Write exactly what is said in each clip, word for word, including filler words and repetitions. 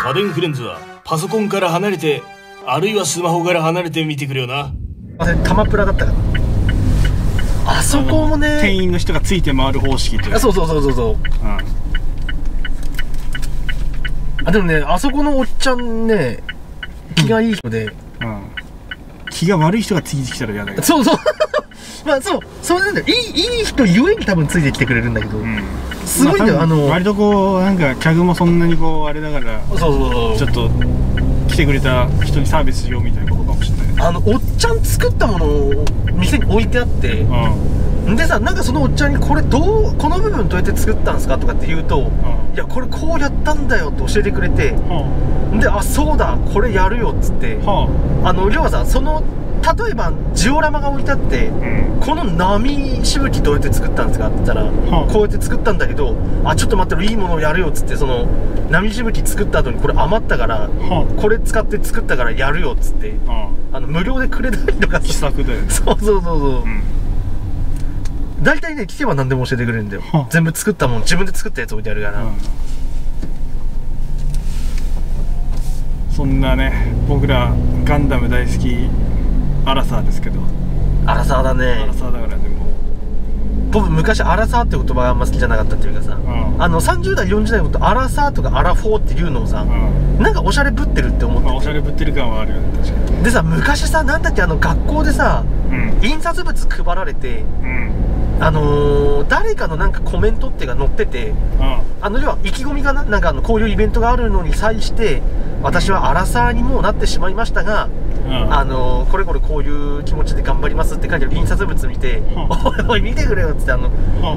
家電フレンズはパソコンから離れて、あるいはスマホから離れてみてくれよな。 あれタマプラだったかな。あそこもね、 店員の人がついて回る方式っていう。 あ、そうそうそうそうそう、うん、あでもね、あそこのおっちゃんね、気がいい人で、うん、 気が悪い人がついてきたら嫌だけど。 そうそうまあそう、そうなんだよ。いい、いい人ゆえに多分ついてきてくれるんだけど、うん、すごいんだよ、まあ、あの割とこうなんか客もそんなにこうあれだから、 そうそうそう、 ちょっと来てくれた人にサービスしようみたいなことかもしれない。 あのおっちゃん作ったものを店に置いてあって、うん、でさ、なんかそのおっちゃんにこれどう、この部分どうやって作ったんですかとかって言うと、うん、いやこれこうやったんだよって教えてくれて、うん、で、あ、そうだこれやるよっつって、うん、あの要はさ、その例えばジオラマが置いてあって、うん、この波しぶきどうやって作ったんですかって言ったら、うん、こうやって作ったんだけど、あ、ちょっと待って、いいものをやるよっつって、その波しぶき作った後にこれ余ったから、うん、これ使って作ったからやるよっつって、うん、あの無料でくれたりとか、 気さくで、 そうそうそうそう、うん、大体ね、聞けば何でも教えてくれるんだよ、うん、全部作ったもん、自分で作ったやつ置いてあるから、うん、 そんなね、僕らガンダム大好きアラサーですけど、 アラサーだね。 アラサーだからね、もう僕昔アラサーって言葉があんま好きじゃなかったっていうかさ、うん、あのさんじゅう代よんじゅう代のことアラサーとかアラフォーっていうのをさ、うん、なんかおしゃれぶってるって思ってて、 まあ、おしゃれぶってる感はあるよね、確かに。 でさ、昔さ、なんだっけ、あの学校でさ、うん、印刷物配られて、うん、あのー、誰かのなんかコメントっていうか載ってて、うん、あの要は意気込みかな、なんかあのこういうイベントがあるのに際して、私はアラサーにもうなってしまいましたが、うん、あのー、これこれこういう気持ちで頑張りますって書いてある印刷物見て、うん、おいおい見てくれよっつって、あの、うん、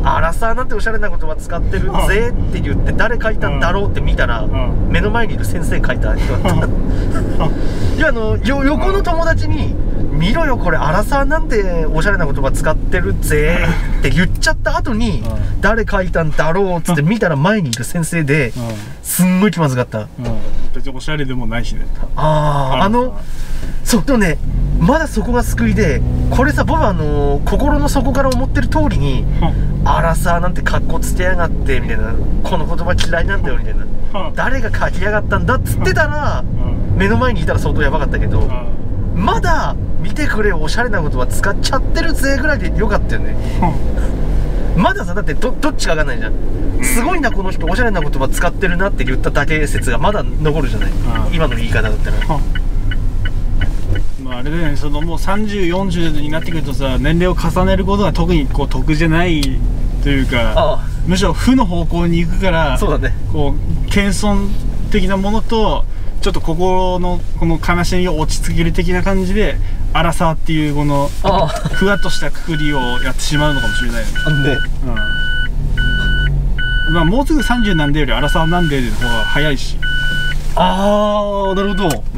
アラサーなんておしゃれな言葉使ってるぜって言って、誰書いたんだろうって見たら、うん、目の前にいる先生書いた人だった。いや、あのよ横の友達に、見ろよこれアラサーなんておしゃれな言葉使ってるぜって言っちゃった後に、うん、誰書いたんだろうっつって見たら前にいる先生で、うん、すんごい気まずかった。うん、 別におしゃれでもないしね。 ああ、あのそうでもね、まだそこが救いで、これさ、僕はあのー、心の底から思ってる通りに、うん、アラサーなんてカッコつけやがってみたいな、この言葉嫌いなんだよみたいな、うん、誰が書きやがったんだっつってたら、うん、目の前にいたら相当やばかったけど、うん、まだ見てくれよおしゃれな言葉使っちゃってるぜぐらいでよかったよね。うん、まださ、だって ど, どっちかわかんないじゃん。すごいなこの人おしゃれな言葉使ってるなって言っただけ説がまだ残るじゃない、うん、今の言い方だったら。 まああれだよね、そのもうさんじゅう、よんじゅうになってくるとさ、年齢を重ねることが特にこう得じゃないというか、ああ、むしろ負の方向に行くから、そうだね、こう謙遜的なものとちょっと心のこの悲しみを落ち着ける的な感じでアラサーっていうこのふわっとしたくくりをやってしまうのかもしれないよね。あんで、うん、まあもうすぐさんじゅうなんでよりアラサーなんでの方が早いし。ああ、なるほど。うん、ね、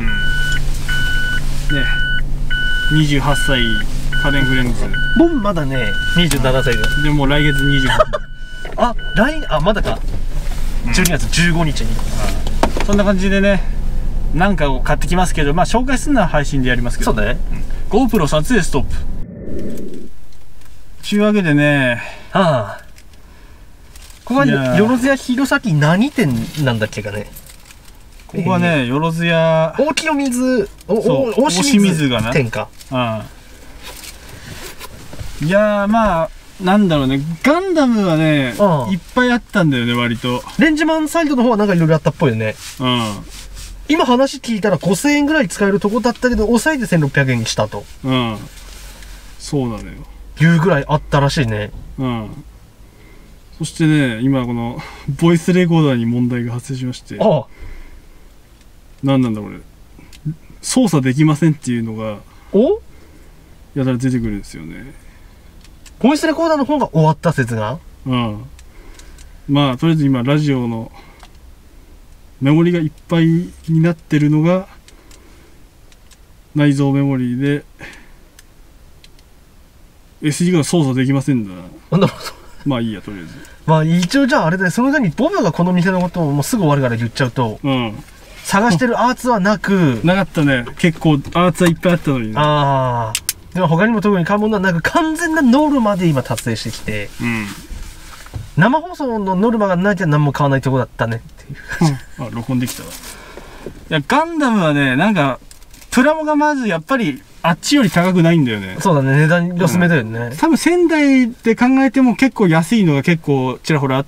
にじゅうはっさい家電フレンズ。 僕まだねにじゅうななさいだ。 でも来月にじゅうはち。 あ、来あまだか。じゅうにがつじゅうごにちに。 うん、そんな感じでね、なんかを買ってきますけど、まあ紹介するのは配信でやりますけど。 そうだね。 うん、GoPro 撮影ストップ。ちゅうわけでね。 はあ。ここはよろずや弘前何店なんだっけかね。 ここはね、よろずや大清水、 大清水がな店か。 うん。いやー、まあなんだろうね、ガンダムはね、いっぱいあったんだよね、割と。 レンジマンサイドの方はなんかいろいろあったっぽいよね。うん。今話聞いたらごせんえんぐらい使えるとこだったけど、抑えてせんろっぴゃくえんにしたと。 うん。そうなのよ。 いうぐらいあったらしいね。 うん。そしてね、今このボイスレコーダーに問題が発生しまして。ああ。何なんだこれ。操作できませんっていうのが、おやたら出てくるんですよね。 ボイスレコーダーの方が終わった説が。 うん。まあ、とりあえず今、ラジオのメモリがいっぱいになってるのが、内蔵メモリで、エスディー が操作できませんだ。 なるほど。 まあいいや、とりあえず。 まあ一応じゃああれだね、その間にボブがこの店のことをもうすぐ終わるから言っちゃうと、うん。探してるアーツはなく、 なかったね。結構アーツはいっぱいあったのにね。ああ。 でも他にも特に買うものはなく、完全なノルマで今達成してきて、うん、生放送のノルマがないと何も買わないとこだったねっていう。 あ、録音できたわ。 いやガンダムはね、なんかプラモがまずやっぱりあっちより高くないんだよね。 そうだね、値段安めだよね、 うん、多分仙台で考えても結構安いのが結構ちらほらあって、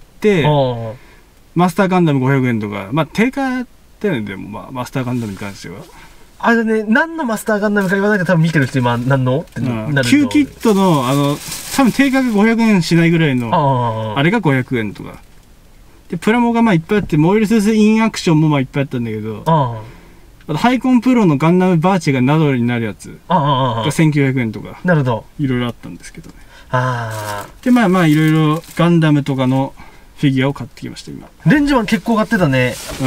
マスターガンダムごひゃくえんとか、まあ定価だよね。でもまあマスターガンダムに関してはあれね、何のマスターガンダムか言わないと多分見てる人今何のってなると、 旧キットのあの多分定価がごひゃくえんしないぐらいの あ, あれがごひゃくえんとかで、プラモがまあいっぱいあって、モイルスースインアクションもまあいっぱいあったんだけど、ああとハイコンプロのガンダムバーチェがナドルになるやつがせんきゅうひゃくえんとか、なるほど、いろいろあったんですけどね。あでまあまあいろいろガンダムとかのフィギュアを買ってきました今。 レンジマン結構買ってたね。 うん、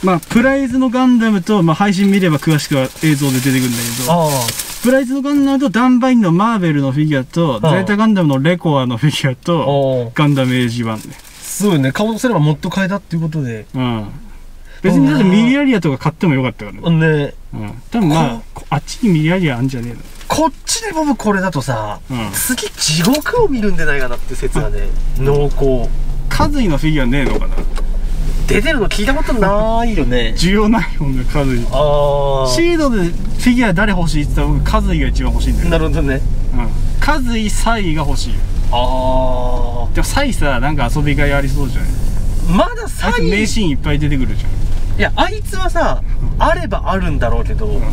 まあプライズのガンダムと、まあ、配信見れば詳しくは映像で出てくるんだけど、あプライズのガンダムとダンバインのマーベルのフィギュアとゼータガンダムのレコアのフィギュアとガンダム エージーワン ね。 すごいね、顔とすればもっと買えたっていうことで、うん、 別にだってミリアリアとか買ってもよかったからね。ね、うん、多分まああっちにミリアリアあんじゃねえの。 こっちでボブこれだとさ、うん、次地獄を見るんじゃないかなって説がね、濃厚。カズイのフィギュアねえのかな。 出てるの聞いたことないよね。 需要ないもんね、カズイ。ああ。シードでフィギュア誰欲しいって言ったら僕カズイが一番欲しいんだよ。 なるほどね。 うん。カズイ、サイが欲しいよ。ああ。でもサイさ、なんか遊びがいありそうじゃない。 まだサイ名シーンいっぱい出てくるじゃん。 いや、あいつはさ、あればあるんだろうけど、うん、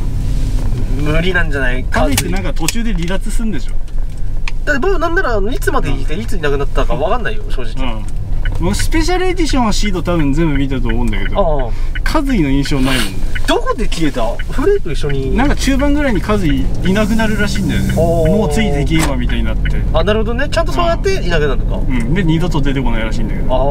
無理なんじゃないか。 カズイってなんか途中で離脱するんでしょ。 だって僕なんならいつまでいて、うん、いついなくなったかわかんないよ、正直。うんもうスペシャルエディションはシード多分全部見たと思うんだけど、カズイの印象ないもんね。 どこで消えた？フレイと一緒になんか中盤ぐらいにカズイいなくなるらしいんだよね。もうついてき今みたいになって。 あ、なるほどね、ちゃんとそうやっていなくなるのか。 うんで二度と出てこないらしいんだけど。あ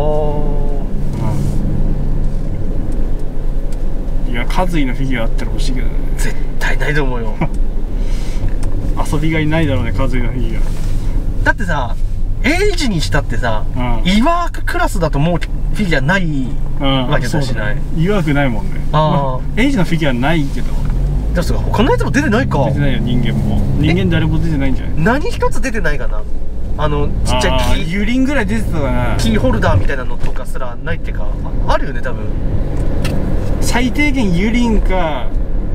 あ、うん、いやカズイのフィギュアあったら欲しいけどね。 絶対ないと思うよ。 遊びがいないだろうね、カズイのフィギュア。だってさエイジにしたってさ、うん、イワーククラスだともうフィギュアないわけだしない。 イワークないもんね。あ、まあ、エイジのフィギュアないけど。 どうすか、他のやつも出てないか。 出てないよ、人間も。人間誰も出てないんじゃない。 何一つ出てないかな。あのちっちゃいキーユリンぐらい出てたかな。 キーホルダーみたいなのとかすらないっていうか、あ、あるよね多分。 最低限ユリンか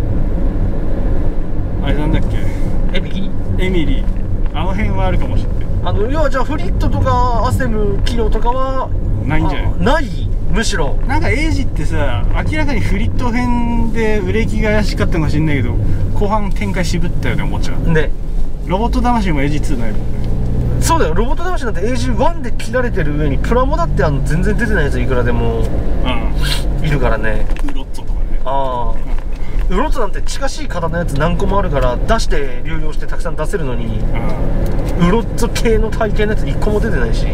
あれなんだっけ、 エミリーエミリーあの辺はあるかもしれない。 あの要はじゃあフリットとかアセム機能とかはないんじゃない？ ない、むしろなんかエイジってさ、明らかにフリット編で売れ行きが怪しかったかもしれないけど、後半展開渋ったよね、おもちゃね。ロボット魂もエイジツーないもんね。 そうだよ、ロボット魂なんてエイジワンで切られてる上にプラモだってあの全然出てないやついくらでもいるからね。 ウロッツォとかね。ああ、 ウロッツォなんて近しい型のやつ何個もあるから出して流用してたくさん出せるのに、ウロッツォ系の体型のやついっこも出てないし、うん、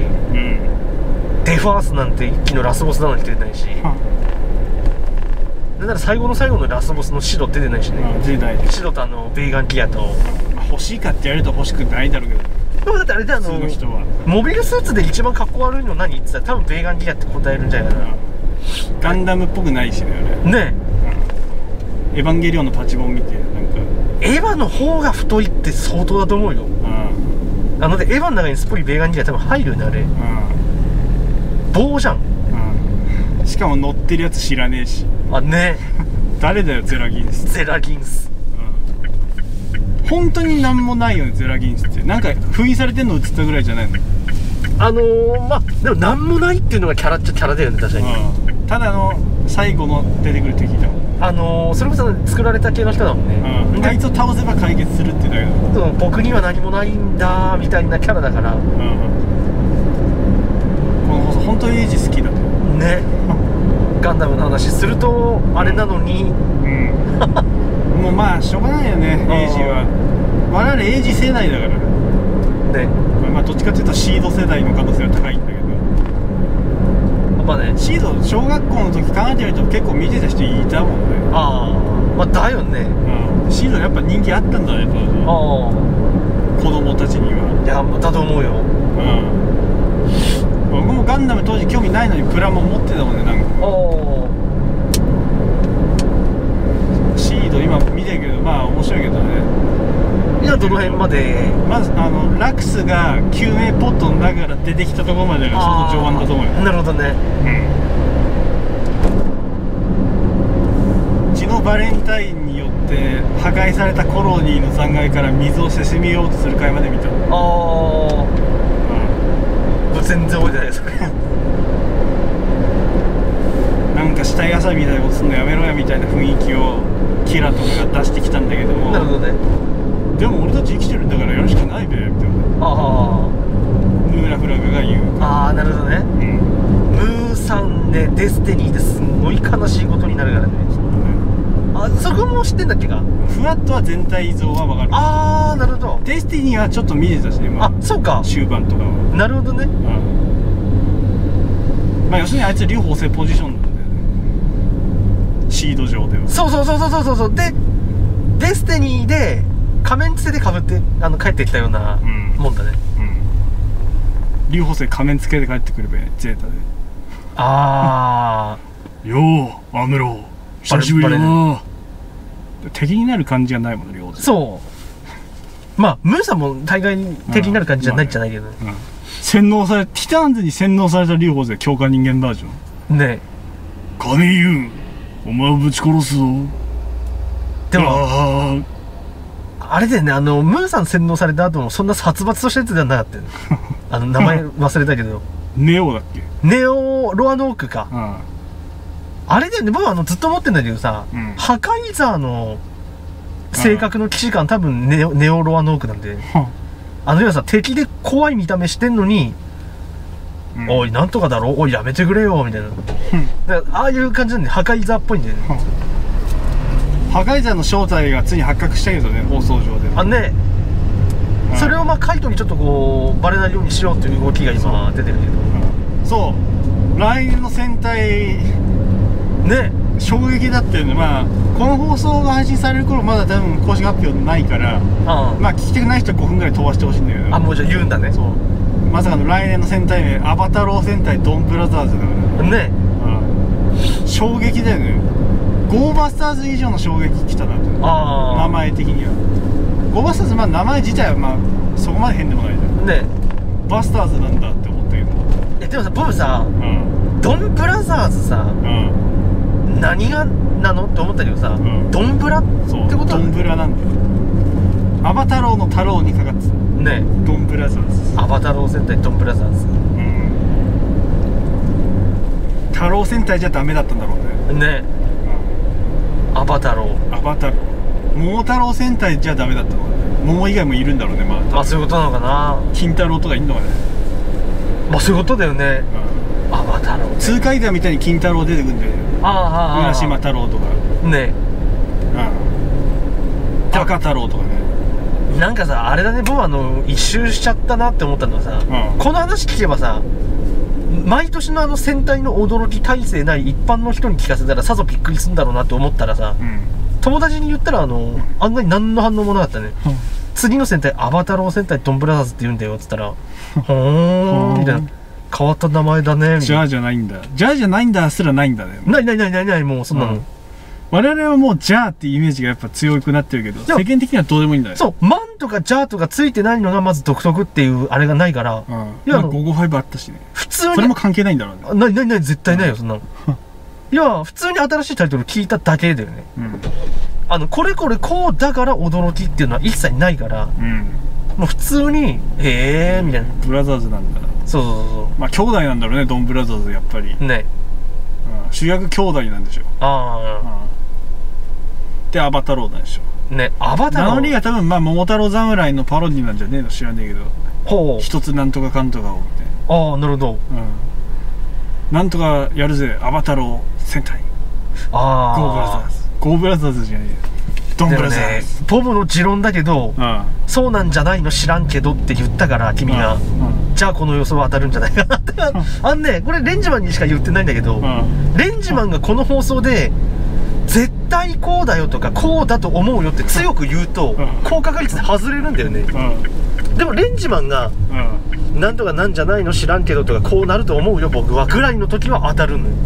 デファースなんて一気のラスボスなのに出てないし、なんなら最後の最後のラスボスのシド出てないしね。 出ないでシドとあのベイガンギアと、 まあ、欲しいかって言われると欲しくないだろうけど、 でもだってあれであのモビルスーツで一番かっこ悪いの何って言ったら多分ベイガンギアって答えるんじゃないかな。 ガンダムっぽくないしね、あれねえ、エヴァンゲリオンのパチモン見て、なんかエヴァの方が太いって相当だと思うよ。うん、あのでエヴァの中にスポリベーガンギア多分入るよね、あれ。うん、棒じゃん。 うん、しかも乗ってるやつ知らねえし。 あ、ね誰だよゼラギンス。 ゼラギンス、 うん、本当になんもないよね、ゼラギンスって。なんか封印されてんの映ったぐらいじゃないの。 あのー、まあでもなんもないっていうのがキャラっちゃキャラだよね、確かに。 うん、ただの最後の出てくる敵だもん。 あのー、それこそ作られた系の人だもんね。 うん、あいつを倒せば解決するってだけど、 僕には何もないんだみたいなキャラだから、うん、 この放送本当にエイジ好きだとね。ガンダムの話するとあれなのに、うん、 もうまあしょうがないよね、エイジは。我々エイジ世代だからね。まあどっちかっていうとシード世代の可能性は高いんだけど、まあね、シード小学校の時考えてみると結構見てた人いたもんね。 ああ、まあだよね。 うん、シードやっぱ人気あったんだね、当時。ああ、子供たちには。 いや、だと思うよ。 うん、僕もガンダム当時興味ないのにプラモ持ってたもんね、なんか。シード今見てるけど、まあ面白いけどね。 いや、どの辺まで。 まずあのラクスが救命ポットの中から出てきたところまでがちょうど序盤だと思うよ。 なるほどね。 バレンタインによって破壊されたコロニーの残骸から水をせしめようとする回まで見た。ああ、うん、全然覚えてないですなんか死体遊びみたいなことするのやめろやみたいな雰囲気をキラとかが出してきたんだけども、 なるほどね。 でも俺たち生きてるんだからやるしかないべみたいな。ああ、ムーラフラグが言う。 ああ、なるほどね、うん、ムーさんね、デスティニーですごい悲しいことになるからね。あ、そこも知ってんだっけか。 ふわっとは全体像は分かる。 ああ、なるほど。 デスティニーはちょっと見てたしね、まあ、 あ、そうか、 終盤とかは。なるほどね、うん、 まあ要するにあいつ両方正ポジションなんだよね、シード上では。 そうそうそうそうそうそう。でデスティニーで仮面つけてかぶってあの帰ってきたようなもんだね、うんうん、 竜宝星仮面つけて帰ってくればゼータで。ああようアムロ久しぶりだな。敵になる感じがないもんね、両方。 そうまあムーさんも大概敵になる感じじゃないじゃないけど、うんまあね、うん、 洗脳されティターンズに洗脳された竜宝星強化人間バージョンね。神ユンお前をぶち殺すぞ。 でもあれだよね、あのムーさん洗脳された後もそんな殺伐としたやつではなかったよねあの名前忘れたけどネオだっけ。 ネオロアノークか、うん、あれだよね。僕はあのずっと思ってんだけどさ、うん、破壊ザーの性格の騎士官多分ネオ、ネオロアノークなんで、うん、あの要はさ敵で怖い見た目してんのに、うん、おいなんとかだろ、おいやめてくれよみたいな、うん、だからああいう感じなんで破壊ザーっぽいんだよね、 うん、破壊ザーの正体がついに発覚したけどね、放送上で。 あね、うん、それをまあカイトにちょっとこうバレないようにしようという動きが今出てるけど、 うん、そう来年の戦隊ね衝撃だったよね。まあこの放送が配信される頃まだ多分公式発表ないから、ああまあ聞きたくない人はごふんぐらい飛ばしてほしいんだけど。 あ、もうじゃあ言うんだね。そうまさかの来年の戦隊名アバタロー戦隊ドンブラザーズだからね。うん、衝撃だよね。ゴーバスターズ以上の衝撃きたなって。あ名前的にはゴーバスターズ、まあ名前自体はまあそこまで変でもないじゃんね。バスターズなんだって思ったけど。 えでもさボブさ、うん、ドンブラザーズさ、うん何がなのって思ったけどさ、うん、ドンブラってことは、 ドンブラなんだよ。アバタローの太郎にかかってたね。ドンブラザーズ、 アバタロー戦隊ドンブラザーズ、うん、 太郎戦隊じゃダメだったんだろうね。ね、 うん、アバタローアバタロー桃太郎戦隊じゃダメだったのかね。桃以外もいるんだろうね。まあ、 まあそういうことなのかな。 金太郎とかいんのかね。 まあそういうことだよね、うん、アバタロー通過イダーみたいに金太郎出てくるんだよ。ああ浦島太郎とかね、うん、高太郎とかね。 なんかさあれだね、僕はあの一周しちゃったなって思ったのはさ、うん、この話聞けばさ毎年のあの戦隊の驚き体制ない一般の人に聞かせたらさぞびっくりするんだろうなって思ったらさ、うん、友達に言ったらあのあんなに何の反応もなかったね、うん、次の戦隊アバタロー戦隊ドンブラザーズって言うんだよっつったらほーんみたいな、変わった名前だね。 じゃあじゃないんだ。じゃあじゃないんだすらないんだね。 ないないないないない、もうそんなの、うん、 我々はもうじゃあっていうイメージがやっぱ強くなってるけど世間的にはどうでもいいんだよ。 そうマンとかじゃあとかついてないのがまず独特っていうあれがないから、うん、 いやゴーゴーファイブあったしね。普通にそれも関係ないんだろうね。 ないないない絶対ないよ、うん、そんなのいや普通に新しいタイトル聞いただけだよね、うん、あのこれこれこうだから驚きっていうのは一切ないから、うん、もう普通にへえみたいな。 ブラザーズなんだ。 そうそうそう。 まあ兄弟なんだろうね、ドンブラザーズやっぱりね、うん、主役兄弟なんでしょ。ああ、うん、でアバタローなんでしょね。アバタロー名乗りが多分まあ桃太郎侍のパロディなんじゃねえの知らねえけど、ほう一つなんとかかんとかをって。 ああなるほど、うん、 なんとかやるぜアバタロー戦隊。ああゴーブラザーズゴーブラザーズじゃねえドンブラザーズ。 ボブの持論だけど、うん、そうなんじゃないの知らんけどって言ったから君が、うんうん、じゃあこの予想は当たるんじゃないかなってあんねこれレンジマンにしか言ってないんだけど、うん、レンジマンがこの放送で絶対こうだよとかこうだと思うよって強く言うと、うん、高確率で外れるんだよね、うん、でもレンジマンが、うん、なんとかなんじゃないの知らんけどとかこうなると思うよ僕はぐらいの時は当たるのよ、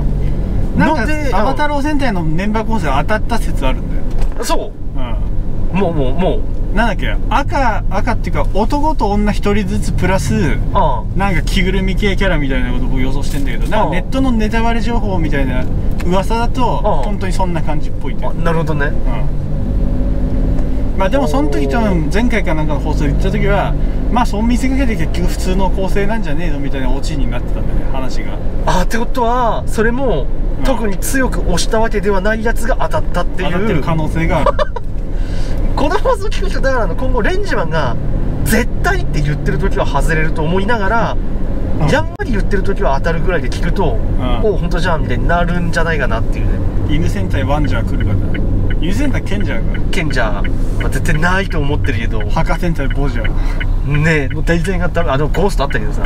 うん、なんかアバタロー戦隊のメンバー構成当たった説あるんだよ。 そう、うん、 もうもうもうなんだっけ、赤赤っていうか男と女一人ずつプラスなんか着ぐるみ系キャラみたいなことを予想してんだけど、なんかネットのネタバレ情報みたいな噂だと本当にそんな感じっぽいって。 あ、なるほどね。うん、 まあでもその時多分前回かなんかの放送で言った時は、まあそう見せかけて結局普通の構成なんじゃねえのみたいなオチになってたんだよね、話が。 あ、ってことはそれも、うん、特に強く押したわけではないやつが当たったっていう、 当たってる可能性がある。 この放送聞く人だから、今後レンジマンが絶対って言ってる時は外れると思いながら、うん、やんわり言ってる時は当たるぐらいで聞くと、うん、おお本当じゃんみたいになるんじゃないかなっていうね。 犬戦隊ワンジャー来るかな。犬戦隊賢者が賢者、まあ、絶対ないと思ってるけど、 墓戦隊ボジャーねえ、もう大体がダメ。あ、でもゴーストあったけどさ、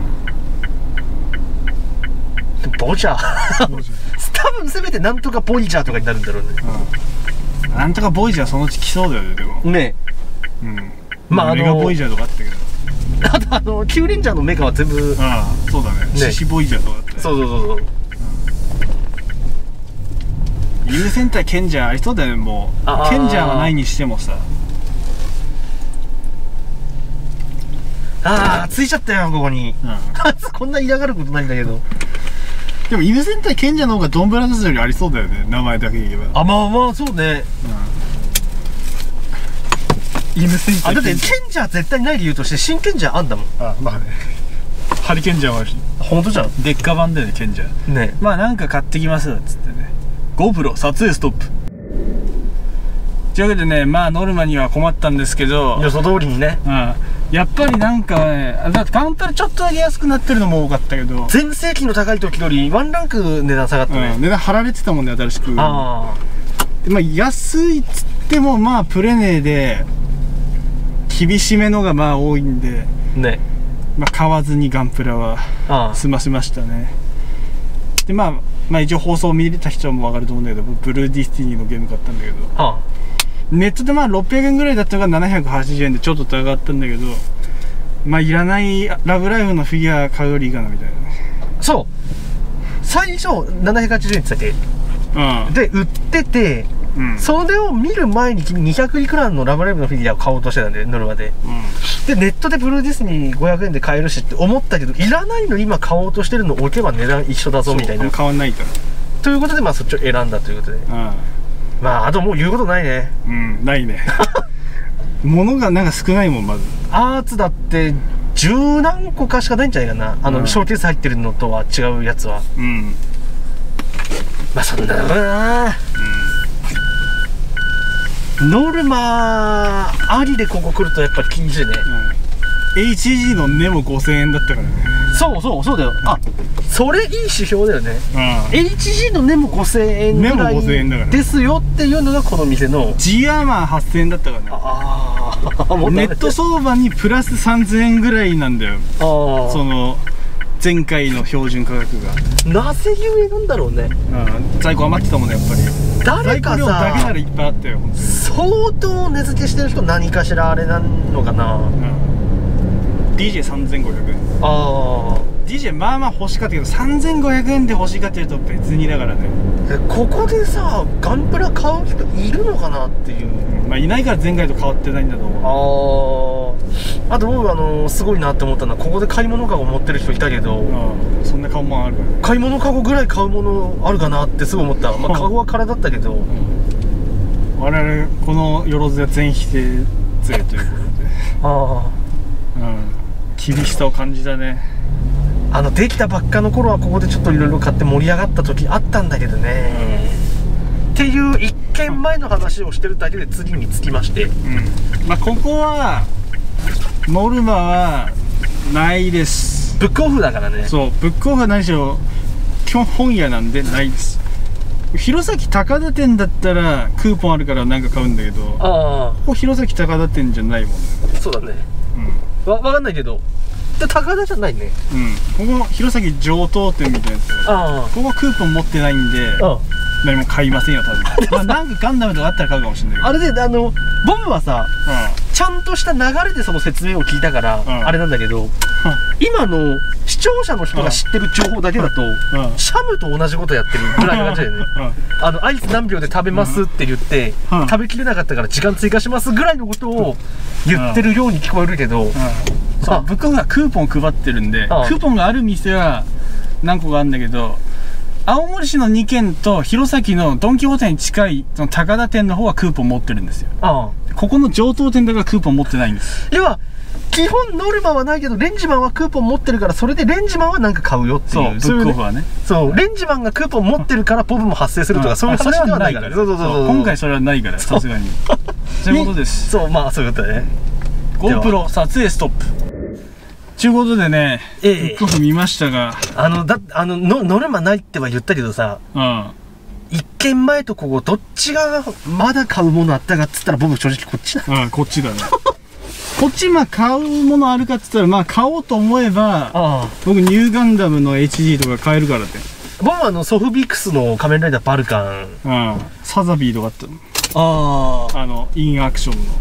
うん、ボジャー多分せめてなんとかボイジャーとかになるんだろうね。 うん、なんとかボイジャーそのうち来そうだよね。でもねえ、うん、まあメガボイジャーとかあったけど、 あとあのキュウレンジャーのメカは全部、 ああそうだね、獅子ボイジャーとかあって、 そうそうそうそう、 犬戦隊賢者ありそうだよね。もう賢者はないにしてもさ、 ああついちゃったよここに、うん、こんな嫌がることないんだけど。 でも犬戦隊賢者の方がドンブラザーズよりありそうだよね、名前だけ言えば。 あ、まあまあそうね、うん、犬戦隊、あ、だって賢者絶対ない理由として真賢者あんだもん。 あ、まあね、ハリ賢者は本当じゃん、 劣化版だよね賢者ね。まあなんか買ってきますっつってね、GoPro 撮影ストップというわけでね、まあノルマには困ったんですけど、 予想通りにね、 うん、やっぱりなんかね、だってガンプラちょっとだけ安くなってるのも多かったけど、 全盛期の高い時よりワンランク値段下がったね、 うん、値段張られてたもんね、新しく。ああ、まあ安いっつってもまあプレネで厳しめのがまあ多いんでね、まあ買わずにガンプラは済ませましたね。でまあまあ一応放送を見れた人も分かると思うんだけど、ブルーディスティニーのゲーム買ったんだけど、ああ、ネットでまあろっぴゃくえんぐらいだったのがななひゃくはちじゅうえんでちょっと高かったんだけど、まあいらないラブライブのフィギュア買うよりいいかなみたいな。 そう最初ななひゃくはちじゅうえんって言ってたっけ、うん、で売ってて、うん、それを見る前ににひゃくいくらのラブライブのフィギュアを買おうとしてたんで、ノルマで、うん、でネットでブルーディスニーごひゃくえんで買えるしって思ったけど、いらないの今買おうとしてるの置けば値段一緒だぞみたいな、 変わんないからということで、まあそっちを選んだということで、うん、まああともう言うことないね。 うん、ないね物がなんか少ないもん。まずアーツだって十何個かしかないんじゃないかな、あの、うん、ショーケース入ってるのとは違うやつは。うん、まあそんなのかな、うん、ノルマありでここ来るとやっぱり厳しいね、 うん、エイチジー のネもごせんえんだったからね。 そうそうそうだよ。あ、それいい指標だよね、うん、エイチジー のネもごせんえんぐらいですよっていうのがこの店の。 G アーマーはっせんえんだったからね。ああネット相場にプラスさんぜんえんぐらいなんだよ、あその前回の標準価格が。なぜゆえなんだろうね。 うん、在庫余ってたもんね、やっぱり。 誰かさ、 在庫量だけならいっぱいあったよ、本当に。 相当値付けしてる人何かしらあれなのかな、うん、 ディージェーさんぜんごひゃくえん。ああ ディージェー まあまあ欲しかったけど、さんぜんごひゃくえんで欲しいかっていうと別にだからね。 ここでさガンプラ買う人いるのかなっていう、 うん、まあいないから前回と変わってないんだと思う。あああと僕あのー、すごいなって思ったのは、ここで買い物カゴ持ってる人いたけど、 あそんな買うもんあるから、ね、 買い物カゴぐらい買うものあるかなってすごい思った。まあカゴは空だったけど、うん、 我々このよろずや全否定勢ということでああ、うん、厳しさを感じたね。 あのできたばっかの頃はここでちょっといろいろ買って盛り上がった時あったんだけどね、うん、っていう一軒前の話をしてるだけで次につきまして、うん、 まあここはノルマはないです。 ブックオフだからね。 そうブックオフは何しろ基本本屋なんでないです。弘前高田店だったらクーポンあるから何か買うんだけど、あここ弘前高田店じゃないもんね。 そうだね、うん、わ分かんないけど高田じゃないね。 うん、ここ弘前上等店みたいなやつ。ああここはクーポン持ってないんで、あ何も買いませんよ多分。まあなんかガンダムとかあったら買うかもしれないけど。 あれであのボブはさ、うん、ちゃんとした流れでその説明を聞いたから、うん、あれなんだけど、うん、今の視聴者の人が知ってる情報だけだと、うん、シャムと同じことやってるぐらいの感じだよね。うん、あのアイス何秒で食べますって言って、うん、食べきれなかったから時間追加しますぐらいのことを言ってるように聞こえるけど、うんうん、 そう、ブックオフがクーポン配ってるんで、クーポンがある店は何個かあるんだけど、青森市のにけんと弘前のドン・キホーテに近いその高田店の方はクーポン持ってるんですよ。ああ、ここの上東店だからクーポン持ってないんです。 要は基本ノルマはないけどレンジマンはクーポン持ってるから、それでレンジマンはなんか買うよっていう。 そう、ブックオフはね。 そう、レンジマンがクーポン持ってるからポブも発生するとか、そういう話ではないから。そうそうそう、 今回それはないからさすがに。そういうことです。 そう、まあそういうことだね。 GoPro 撮影ストップちゅうことでね、ブックオフ見ましたが、 あのだあののノルマないっては言ったけどさ、うん、一軒前とここどっちがまだ買うものあったかっつったら僕正直こっちだ。 うん、こっちだね。こっちまあ買うものあるかっつったら、まあ買おうと思えば、ああ、僕ニューガンダムの エイチディー とか買えるからって。 僕はあのソフビックスの仮面ライダーバルカン、 うん、サザビーとかあったの。ああ、あのインアクションの。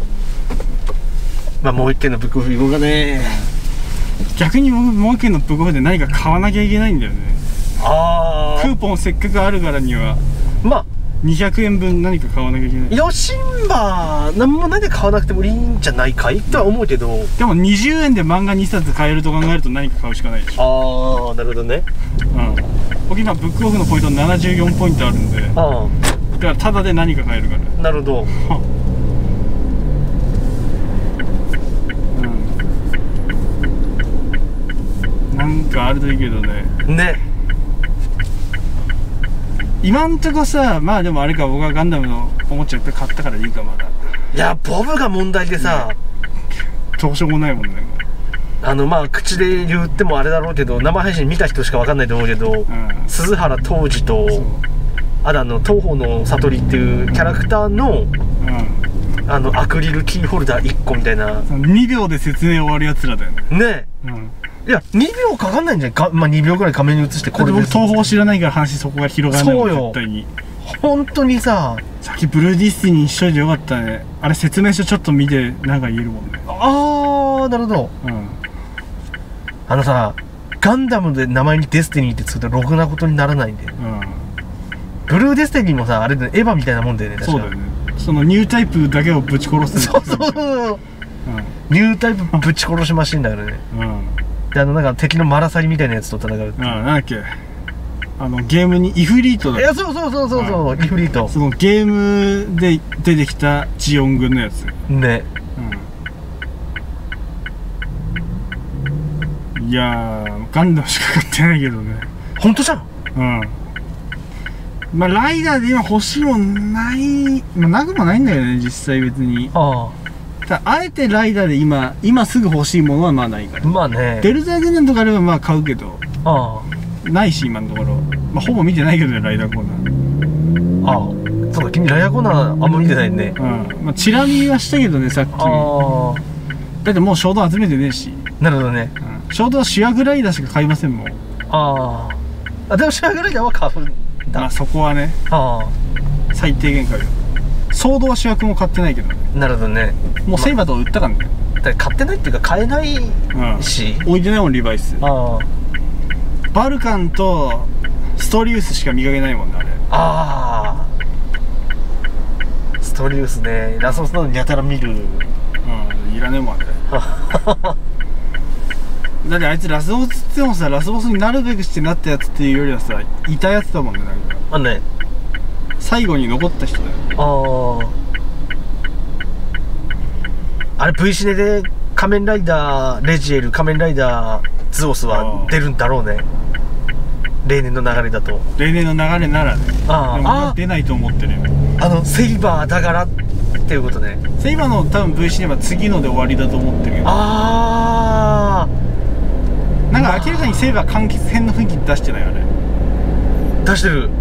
まあもう一軒のブックオフ行こうかね。 逆に僕もう一軒のブックオフで何か買わなきゃいけないんだよね。ああ、クーポンせっかくあるからにはまあにひゃくえんぶん何か買わなきゃいけない。 ヨシンバ何も何で買わなくてもいいんじゃないかいっては思うけど、 でもにじゅうえんで漫画にさつ買えると考えると何か買うしかないでしょ。ああ、なるほどね。 うん、僕今ブックオフのポイントななじゅうよんポイントあるんで、あだからタダで何か買えるから。 なるほど。 なんかあるといいけどね。 ね。 今んとこさ、まあでもあれか、僕はガンダムのおもちゃいっぱい買ったからいいか、まだ。 いや、ボブが問題でさ、 どうしようもないもんね。 あのまあ口で言ってもあれだろうけど、生配信見た人しかわかんないと思うけど、うん、鈴原冬治とあとあの東方の悟りっていうキャラクターの、うん、あのアクリルキーホルダーいっこみたいな、 にびょうで説明終わるやつらだよね。 ねえ、うん、いやにびょうかかんないんじゃないか、まあ、にびょうぐらい画面に映して、 これ僕東宝知らないから話そこが広がらないもん。そうよ、絶対に。 本当にさ、 さっきブルーディスティニーしといてよかったね。あれ説明書ちょっと見てなんか言えるもんね。 ああ、なるほど。うん、あのさ、ガンダムで名前にデスティニーってつくとろくなことにならないんで、うん、ブルーデスティニーもさ、あれでエヴァみたいなもんだよね。確か。そうだよね。そのニュータイプだけをぶち殺す。そうそうそう、うん、ニュータイプぶち殺しマシンだからね。うん、であのなんか敵のマラサリみたいなやつと戦うっていう。ああ、なんだっけ、あのゲームにイフリートだ。いや、そうそうそうそうそう、うん、イフリート。そのゲームで出てきたジオン軍のやつね。うん、いやー、ガンダムしか買ってないけどね。ほんとじゃん。うん。まあライダーで今欲しいもんない、まあなくもないんだよね、実際別に。ああ。ただあえてライダーで今今すぐ欲しいものはまあないから。まあね。デルタ軍団とかあればまあ買うけど。ああ。ないし今のところ。まあほぼ見てないけどね、ライダーコーナー。ああ。そうか、君ライダーコーナーあんま見てないね。うん。まあチラ見はしたけどね、さっき。ああ。だってもう衝動集めてねえし。なるほどね。うん。衝動は主役ライダーしか買いませんもん。ああ。あ、でも主役ライダーは買う。まあそこはね、ああ、最低限買うよ。ソードは主役も買ってないけどね。なるほどね。もうセイバーとか売ったからね。だから買ってないっていうか買えないし、うん、置いてないもんリバイス。ああ、バルカンとストリウスしか見かけないもんね、あれ。ああ、ストリウスね、ラスボスなのにやたら見る。うん、いらねえもんあれ。だってあいつラスボスってもさ、ラスボスになるべくしてなったやつっていうよりはさ、いたやつだもんね、なんか。あね、最後に残った人だよ。ああ、あれ V シネで仮面ライダーレジエル、仮面ライダーズオスは出るんだろうね、例年の流れだと。例年の流れならね。ああ、出ないと思ってるよ。あのセイバーだからっていうことね。セイバーの多分 V シネは次ので終わりだと思ってるよ。ああ、なんか明らかにセイバー完結編の雰囲気出してない、あれ。出してる。うん。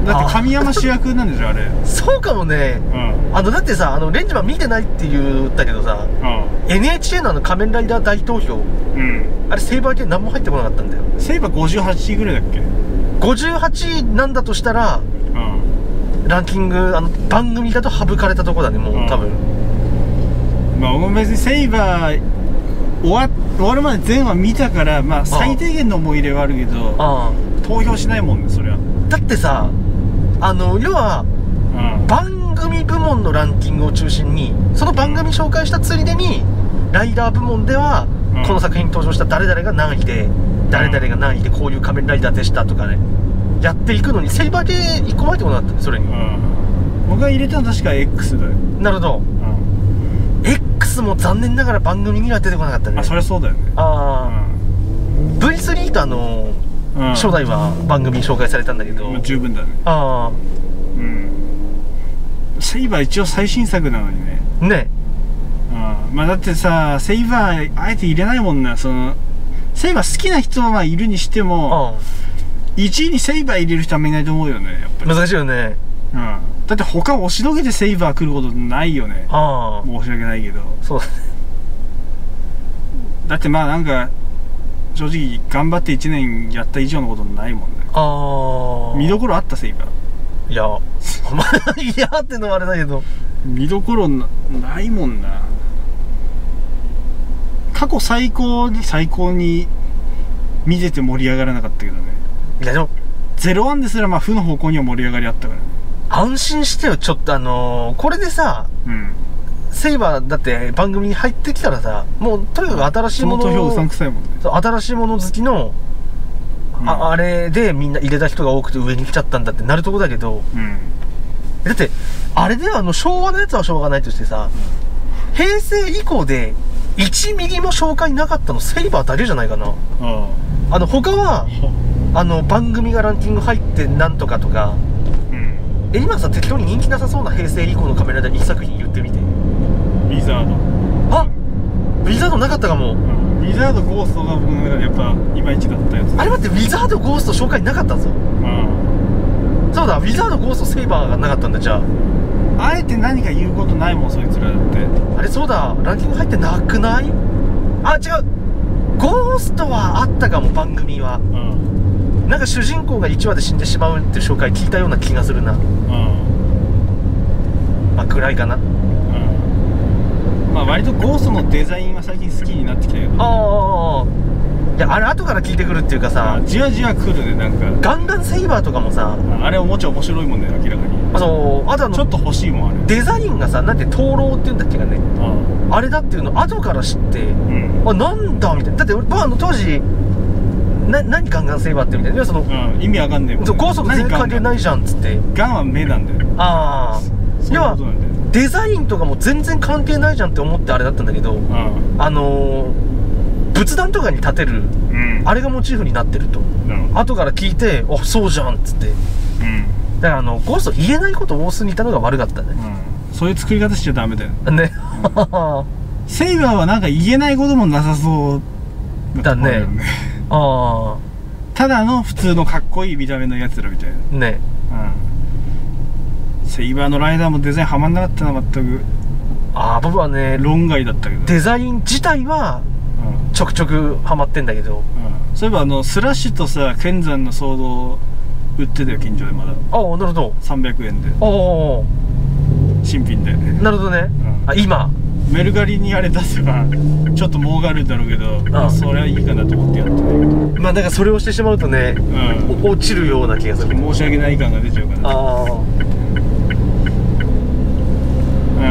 だって神山主役なんでしょ、あれ。そうかもね。うん。あのだってさ、あのレンジマン見てないって言ったけどさ、うん、エヌエイチケー のあの仮面ライダー大投票、うん、あれセイバー系何も入ってこなかったんだよ。セイバーごじゅうはちいぐらいだっけ。 ごじゅうはちいなんだとしたら、うん、ランキングあの番組だと省かれたとこだね、もう、うん、多分。 まあ俺も別にセイバー終わ終わるまで全話見たから、まあ最低限の思い入れはあるけど、ああ投票しないもんね、そりゃ。 だってさ、あの要は、うん、番組部門のランキングを中心にその番組紹介したついでに、ライダー部門では、うん、この作品に登場した誰々が何位で、誰々が何位でこういう仮面ライダーでしたとかね、やっていくのにセイバー系いっこまえってことだったね、それに。うん、 僕が入れたのは確か X だよ。 なるほど。うん、X も残念ながら番組には出てこなかったね。 あ、そりゃそうだよね。 ああ、うん、ブイスリー とあのーうん、初代は番組に紹介されたんだけど、 まあ、十分だね。 ああ、 うん、セイバー一応最新作なのにね。 ね、 うん、まあだってさ、セイバーあえて入れないもんな。そのセイバー好きな人はまあいるにしても、いちいにセイバー入れる人はあんまいないと思うよね、やっぱり。 難しいよね。 うん、だって他押しのけてセイバー来ることないよね。ああ、申し訳ないけど。 そうだね。 だってまあなんか正直頑張っていちねんやった以上のことないもんね。ああ、見どころあったセイバー。いや、まあいやってのはあれだけど、 見どころ な, ないもんな。過去最高に最高に見てて盛り上がらなかったけどね。 いやでもゼロワンですらまあ負の方向には盛り上がりあったからね。 安心してよ、ちょっとあのー、これでさ、うん、セイバーだって番組に入ってきたらさ、もうとにかく新しいものを、 その投票うさんくさいもんね。 新しいもの好きの、うん、あ, あれでみんな入れた人が多くて上に来ちゃったんだってなるとこだけど、うん、だってあれではあの昭和のやつはしょうがないとしてさ、うん、平成以降でいちミリも紹介なかったのセイバーだけじゃないかな。あ, あの他はあの番組がランキング入ってなんとかとか、うん、え今さ適当に人気なさそうな平成以降のカメラでいちさく品言ってみて。 ウィザード。 あ、ウィザードなかったかも。うん、 ウィザードゴーストが僕の中でやっぱいまいちだったやつ。 あれ待って、ウィザードゴースト紹介なかったぞ。うん、そうだ、ウィザードゴーストセイバーがなかったんだ。じゃああえて何か言うことないもん、そいつらだって。 あれそうだ、ランキング入ってなくない？あ、違う、ゴーストはあったかも、番組は。うん、なんか主人公がいちわで死んでしまうっていう紹介聞いたような気がするな。うん、まあくらいかな。うん、 まあ割とゴーストのデザインは最近好きになってきたけど。ああ、 いやあれ後から聞いてくるっていうかさ、 じわじわ来るね。なんかガンガンセイバーとかもさ、 あれおもちゃ面白いもんね、明らかに。 あ、そう、あとあのちょっと欲しいもん、あれデザインがさ、なんで灯籠っていうんだっけがね、あ, あれだっていうの後から知って、うん、あ、なんだみたいな。だって俺あの当時な何ガンガンセイバーってみたいな、その、うん、 意味わかんねえもん、 ね、ゴーストと全然関係ないじゃんっつって。 ガンは目なんだよ。ああ、 要はデザインとかも全然関係ないじゃんって思ってあれだったんだけど、うん、あのー、仏壇とかに立てる、うん、あれがモチーフになってると、うん、後から聞いて、あ、そうじゃんっつって、うん、だからあのゴースト言えないこと多すぎたのが悪かったね。うん、そういう作り方しちゃダメだよね。 セイバーはなんか言えないこともなさそうだね。ああ、 ただの普通のかっこいい見た目のやつらみたいなね。うん、セイバーのライダーもデザインはまんなかったな、全く。 ああ、僕はね論外だったけど、 デザイン自体はちょくちょくハマってんだけど、うん、 そういえばあのスラッシュとさ剣山のソード売ってたよ、近所でまだ。 ああ、なるほど。 さんびゃくえんで。ああ、新品で。 なるほどね。うん、あ、今メルカリにあれ出せばちょっと儲があるんだろうけど、まあ、それはいいかなと思ってやってないけど、 まあだからそれをしてしまうとね、うん、落ちるような気がする。 申し訳ない感が出ちゃうから。ああ、うん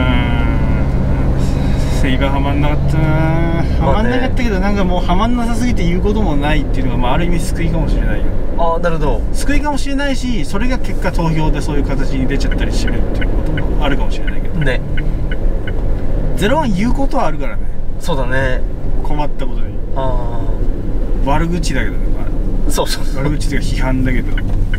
、セイバーはまんなかったな。はまんなかったけど、なんかもうはまんなさすぎて言うこともないっていうのが、まあ、ある意味救いかもしれないよ。 ああ、なるほど。 救いかもしれないし、それが結果投票でそういう形に出ちゃったりしてるっていうこともあるかもしれないけどね。ゼロワン言うことはあるからね。 そうだね。 困ったことに。ああ、悪口だけどね、まあ、そうそうそう、悪口というか批判だけど、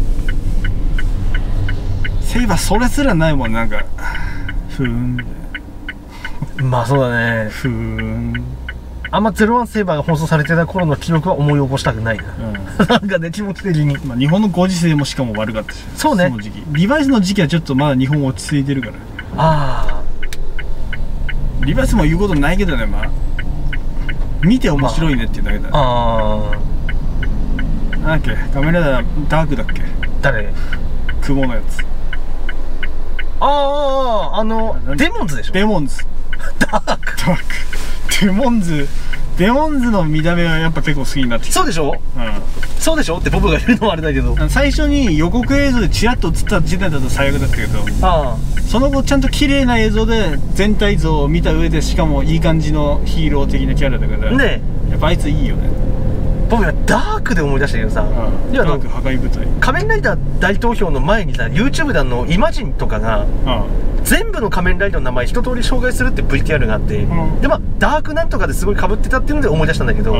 セイバーそれすらないもん。なんかふーんまあそうだね。 ふーん、 あんまゼロワンセイバーが放送されてた頃の記憶は思い起こしたくないな、うん、なんかね、気持ち的に。 まあ日本のご時世もしかも悪かったし。 そうね、 その時期リバイスの時期はちょっとまだ日本落ち着いてるから。ああ、リバイスも言うことないけどね、まあ見て面白いねっていうだけだ、ね。まあ、あなんだっけ、仮面ライダーダークだっけ。 誰？ 雲のやつ。 ああ、あのデモンズでしょ。 デモンズ。 ダーク。 ダーク。デモンズ。デモンズの見た目はやっぱ結構好きになってきた。 そうでしょ。うん。そうでしょってボブが言うのはあれだけど。 最初に予告映像でチラッと映った時点だと最悪だったけど。ああ。その後ちゃんと綺麗な映像で全体像を見た上で、しかもいい感じのヒーロー的なキャラだからね。やっぱあいついいよね。 僕はダークで思い出したけどさ、 うん、ダーク破壊部隊。 仮面ライダー大投票の前にさ YouTube であのイマジンとかが、うん、全部の仮面ライダーの名前一通り紹介するって ブイティーアール があって、うん、でまあダークなんとかですごい被ってたっていうので思い出したんだけど、うん、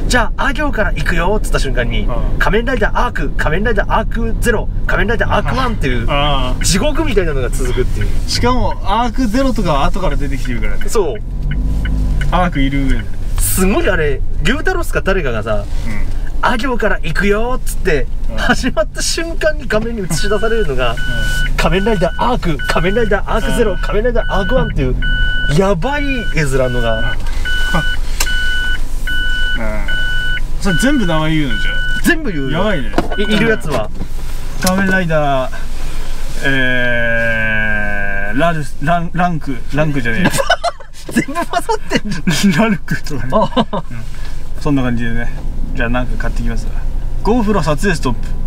じゃああ行から行くよっつった瞬間に、うん、仮面ライダーアーク、仮面ライダーアークゼロ、仮面ライダーアークワンっていう地獄みたいなのが続くっていう。 しかもアークゼロとかは後から出てきてるからね。 そう、 アークいる上ですごいあれ牛太郎スか誰かがさ、うんあ行から行くよっつって始まった瞬間に画面に映し出されるのが「仮面ライダーアーク」「仮面ライダーアークゼロ」「仮面ライダーアークワン」っていうやばい絵面のがそれ全部名前言うのじゃ全部言うよ。 やばいね。 いるやつは仮面ライダーえーラルランランクランクじゃねえ全部混ざってんじゃんラルクとかねそんな感じでね。じゃあなんか買ってきますわ。ゴープロ撮影ストップ。